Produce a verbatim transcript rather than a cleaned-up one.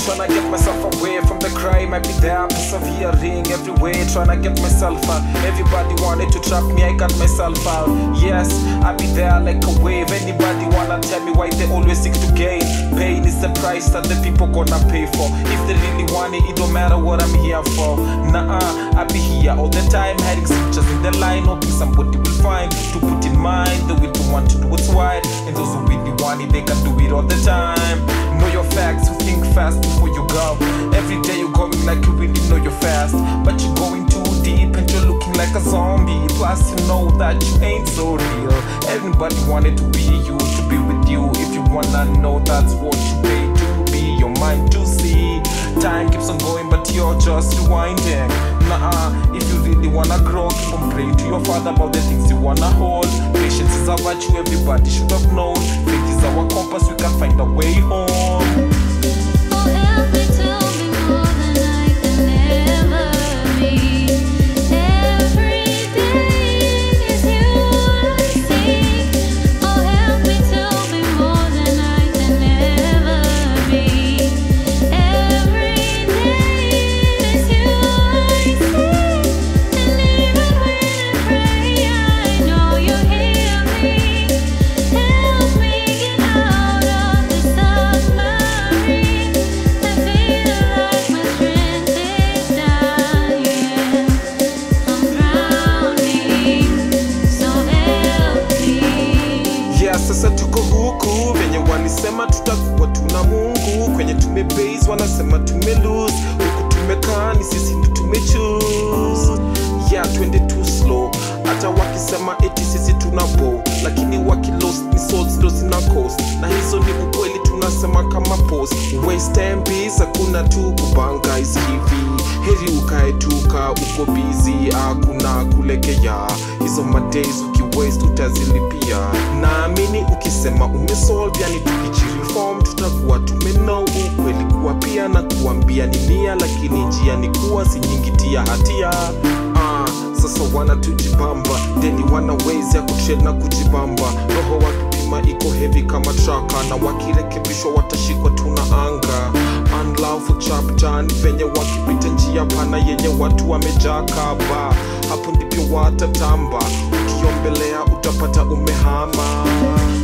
trying to get myself away from the crime. I be there persevering every way, trying to get myself out. Everybody wanted to trap me, I got myself out. Yes, I be there like a wave. Anybody wanna tell me why they always seek to gain? Pain is the price that the people gonna pay for. If they really want it, it don't matter what I'm here for. Nah-uh, I be here all the time, hiding scriptures in the line, hoping somebody will find to put in mind. The will to want to do what's right, and those who really want it, they can do it all the time. Know your facts, you think fast before you go. Every day you're going like you really know you're fast, but you're going too deep and you're looking like a zombie. Plus you know that you ain't so real. Everybody wanted to be you, to be with you. If you wanna know, that's what you pay to be your mind to see. Time keeps on going, but you're just rewinding. Nah-uh, if you really wanna grow, keep on praying to your Father about the things you wanna hold. Patience is a virtue everybody should have known. Faith is our compass, we can find a way home. Oh, help me to be more than I can ever be. Everything is you I seek. Oh, help me to be more than I can ever be. Every day is you I seek. And even when I pray, I know you hear me. Help me get out of this submarine. I feel like my strength is dying. I'm drowning, so help me. Yeah, sasa tuko huku venye walisema tutakuwa tuna Mungu. Kwenye tumebase wanasema tumelose. Huku tumekaa ni sisi ndo tumechoose. Yeah, twende too slow. Hata wakisema eti sisi tuna bow, lakini wakilost ni souls ndo zina coast. Na hizo ni ukweli tunasema kama post. Waste time biz, hakuna tu kubanga is hivi. Heri ukae tuka uko busy, hakuna kulekea. Hizo madays ukiwaste utazilipia. Naamini ukisema umesolve, yani tukijireform tutakuwa tumeno ukweli kuwa pia na kuambia ni nia, lakini njia ni kuwa si nyingi tia hatia. Ah, sasa wana tujibamba, deni wana ways ya kutrade na kujibamba. Roho wakipima iko heavy kama traka, na wakirekebishwa watashikwa tuna anga. Unlawful chapter ni venye wakipita njia pana yenye watu wamejaa kaba. Hapo ndivyo watatamba, ukiombelea utapata umehama.